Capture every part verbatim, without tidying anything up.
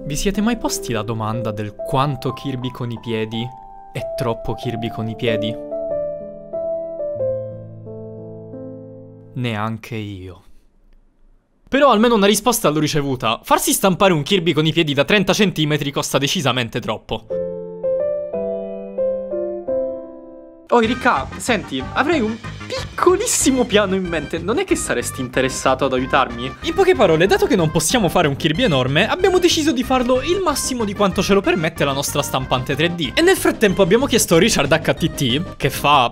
Vi siete mai posti la domanda del quanto Kirby con i piedi è troppo Kirby con i piedi? Neanche io. Però almeno una risposta l'ho ricevuta. Farsi stampare un Kirby con i piedi da trenta centimetri costa decisamente troppo. Oh Ricca, senti, avrei un piccolissimo piano in mente. Non è che saresti interessato ad aiutarmi? In poche parole, dato che non possiamo fare un Kirby enorme, abbiamo deciso di farlo il massimo di quanto ce lo permette la nostra stampante tre D. E nel frattempo abbiamo chiesto a Richard H T T, che fa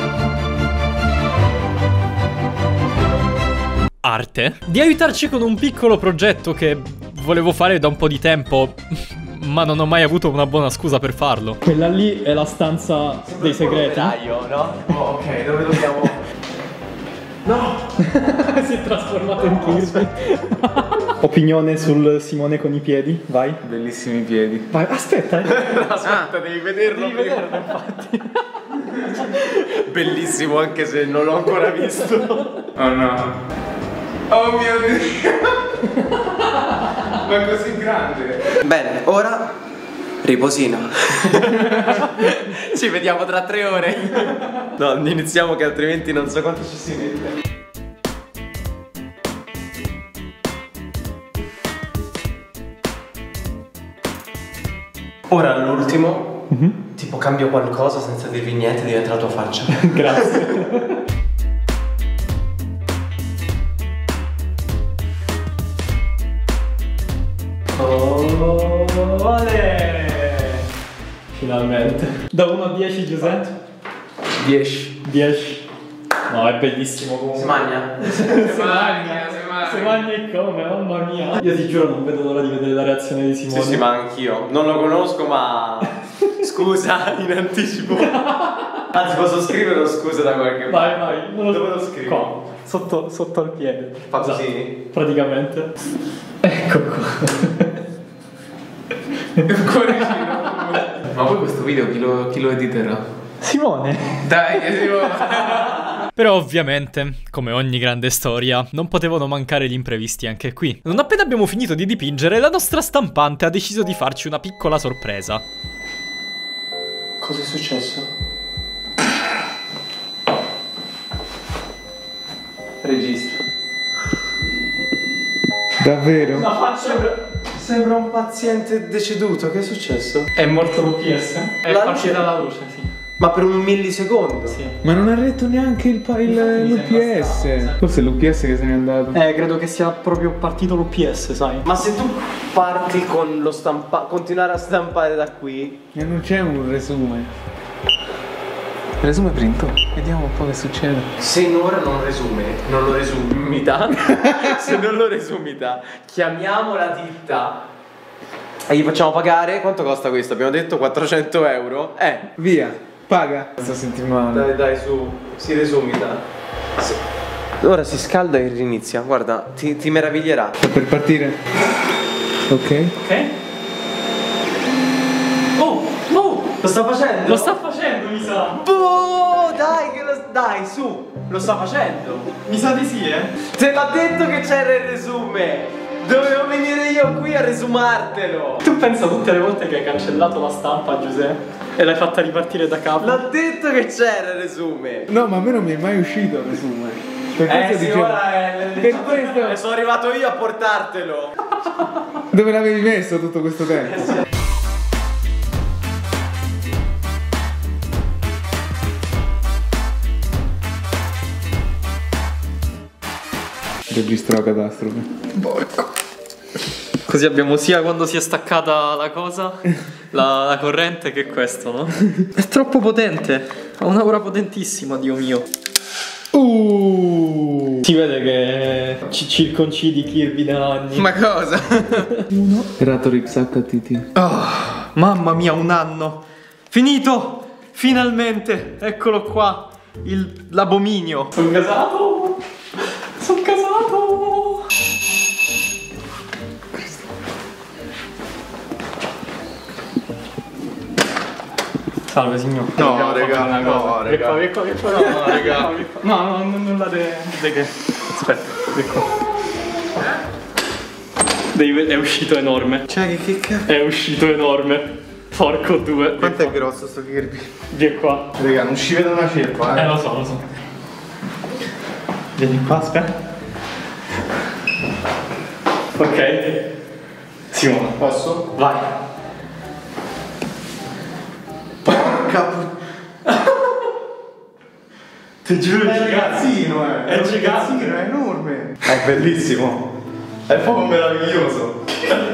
arte, di aiutarci con un piccolo progetto che volevo fare da un po' di tempo, ma non ho mai avuto una buona scusa per farlo. Quella lì è la stanza dei segreti. Io, no? Oh, ok, dove dobbiamo? No! Si è trasformato in Kirby. Opinione sul Simone con i piedi, vai. Bellissimi piedi. Vai, aspetta. Eh. Aspetta, devi vederlo. Devi vederlo, infatti. Bellissimo, anche se non l'ho ancora visto. Oh no. Oh mio Dio. Ma è così grande. Bene, ora riposino. Ci vediamo tra tre ore. No, iniziamo che altrimenti non so quanto ci si mette. Ora all'ultimo, mm-hmm. tipo cambio qualcosa senza dirvi niente, diventa la tua faccia. Grazie. Oh, olè! Finalmente. Da uno a dieci, Giuseppe? dieci. dieci. No, è bellissimo comunque. Si magna? Si magna, si magna. Si magna e come, mamma mia. Io ti giuro non vedo l'ora di vedere la reazione di Simone. Sì, sì, ma anch'io. Non lo conosco, ma scusa in anticipo. Anzi, posso scriverlo scusa da qualche parte. Vai, vai. Non Dove lo scrivo? Qua, sotto, sotto al piede. Fa così? Esatto, praticamente. Ecco qua. Ma poi questo video chi lo, chi lo editerà? Simone. Dai, Simone. Però ovviamente, come ogni grande storia, non potevano mancare gli imprevisti anche qui. Non appena abbiamo finito di dipingere, la nostra stampante ha deciso di farci una piccola sorpresa. Cosa è successo? Registro. Davvero? La faccia... Sembra un paziente deceduto, che è successo? È morto l'U P S? È La partita luce? la luce, sì. Ma per un millisecondo? Sì. Ma non ha letto neanche il, il l'U P S. Forse è l'U P S che se n'è andato. Eh, credo che sia proprio partito l'U P S, sai. Ma se tu parti con lo stampa... continuare a stampare da qui... E non c'è un resume. Resume printo. Vediamo un po' che succede. Se ora non resume, non lo resumita. Se non lo resumita, chiamiamo la ditta e gli facciamo pagare. Quanto costa questo? Abbiamo detto quattrocento euro. Eh, Via, paga. Sto sentendo male. dai, dai, su, si resumita. Sì. Ora si scalda e rinizia. Guarda, ti, ti meraviglierà. Sta per partire. Ok. Ok? Oh, oh! Lo sta facendo? Lo sta facendo, mi sa. Boh, dai, che lo, dai, su, lo sta facendo. Mi sa di sì, eh. Te l'ha detto che c'era il resume. Dovevo venire io qui a resumartelo. Tu pensa tutte le volte che hai cancellato la stampa, Giuseppe, e l'hai fatta ripartire da capo. L'ha detto che c'era il resume. No, ma a me non mi è mai uscito il resume. Per Eh questo sì, dicevo- ora è Per questo- E sono arrivato io a portartelo. Dove l'avevi messo tutto questo tempo? Registro la catastrofe. Così abbiamo sia quando si è staccata la cosa, la, la corrente, che questo, no? È troppo potente. Ha un'aura potentissima, Dio mio. Uh, si vede che ci circoncidi Kirby da anni. Ma cosa? Uno. Ratorix H T T. Oh, mamma mia, un anno. Finito! Finalmente! Eccolo qua. Il, l'abominio. Sono casato! Sono casato! Salve signor. No, raga, no, raga. Vieni qua, vieni qua, vieni qua. No, raga. No, no, non nulla de... de che. Aspetta, vieni qua. Devi- È uscito enorme. Cioè, che, che cazzo? È uscito enorme. Porco due. Quanto è grosso sto Kirby? Vieni qua. Raga, non ci vedo una ceppa, Eh eh. lo so, lo so. Vieni qua, aspetta. Ok. Simone, Posso? vai. Porca pu- Ti giuro, È ragazzino, eh. È un gigante. ragazzino, è enorme. È bellissimo. È proprio meraviglioso.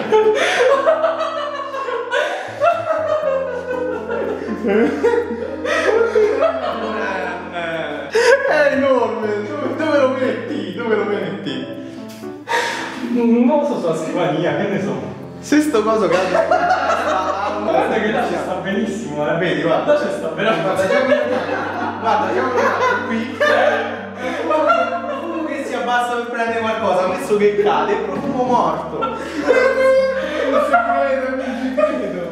È enorme. Dove, dove lo metti? Dove lo metti? Non lo so sulla scrivania, che ne so. Se sto coso cade. Guarda che là ci sta benissimo, eh. Vedi, guarda. Là ci sta veramente. Guarda, guarda, siamo qui. Profumo che si abbassa per prendere qualcosa, messo che cade, profumo morto. Non ci credo, non ci credo.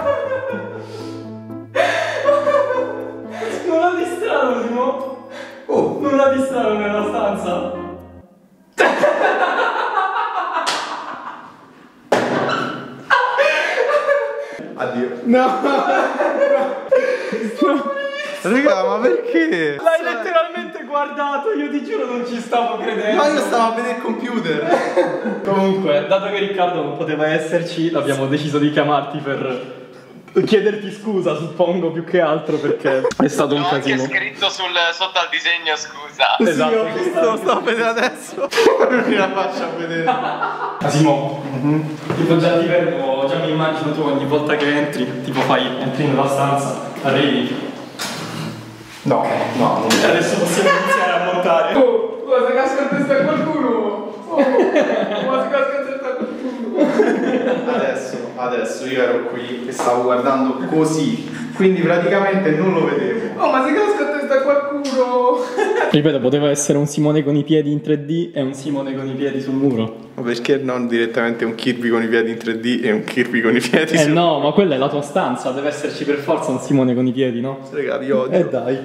Nulla di strano, Simo. Oh, Nulla di strano nella stanza. addio. No. Raga, ma perché? L'hai letteralmente guardato, io ti giuro non ci stavo credendo. Ma io stavo a vedere il computer. Comunque, dato che Riccardo non poteva esserci, abbiamo deciso di chiamarti per chiederti scusa, suppongo, più che altro perché è stato un Ho anche casino. scritto sul, sotto al disegno scusa. Esatto, Sì, ho visto, lo sto a vedere adesso. Non mi la faccio a vedere. Asimo, tipo già ti vedo, già mi immagino tu ogni volta che entri, tipo fai, entri nella stanza, arrivi. No, no, non Adesso possiamo iniziare a montare. Oh, cosa casca in testa a qualcuno? Oh, cosa casca in testa a qualcuno? Adesso, adesso io ero qui e stavo guardando così, quindi praticamente non lo vedevo. Oh, ma si casca in testa a qualcuno? Ripeto, poteva essere un Simone con i piedi in tre D e un Simone con i piedi sul muro. Ma perché non direttamente un Kirby con i piedi in tre D e un Kirby con i piedi Eh su? no, ma quella è la tua stanza, deve esserci per forza un Simone con i piedi, no? Raga, vi odio. Eh dai.